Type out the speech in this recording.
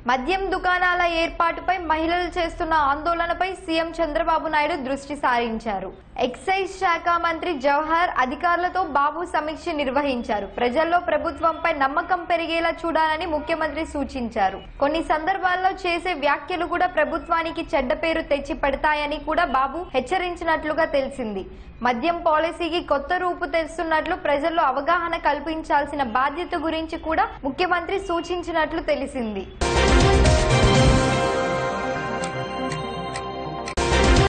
మద్యం దుకాణాల ఏర్పాటుపై మహిళలు చేస్తున్న ఆందోళనపై సీఎం చంద్రబాబు నాయుడు దృష్టి సారించారు. ఎక్సైజ్ శాఖ మంత్రి జవహర్ అధికారులతో బాబు సమీక్ష నిర్వహించారు. ప్రజల్లో ప్రభుత్వంపై నమ్మకం పెరిగేలా చూడాలని ముఖ్యమంత్రి సూచించారు. కొన్ని సందర్భాల్లో చేసే వ్యాఖ్యలు కూడా ప్రభుత్వానికి చెడ్డ పేరు తెచ్చి పెడతాయని కూడా బాబు హెచ్చరించినట్లుగా తెలిసింది. మద్యం పాలసీకి కొత్త రూపు తెస్తున్నట్లు ప్రజల్లో అవగాహన కల్పించాల్సిన బాధ్యత గురించి కూడా ముఖ్యమంత్రి సూచించినట్లు తెలిసింది.